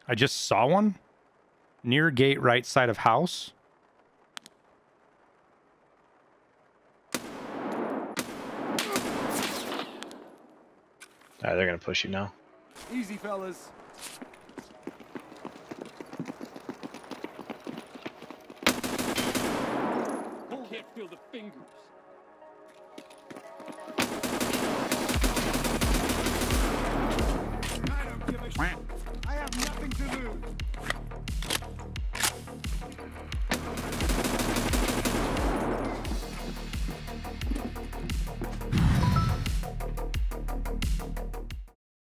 I just saw one. Near gate, right side of house. They're gonna push you now. Easy, fellas. Can't feel the fingers. I don't give a shit. I have nothing to lose.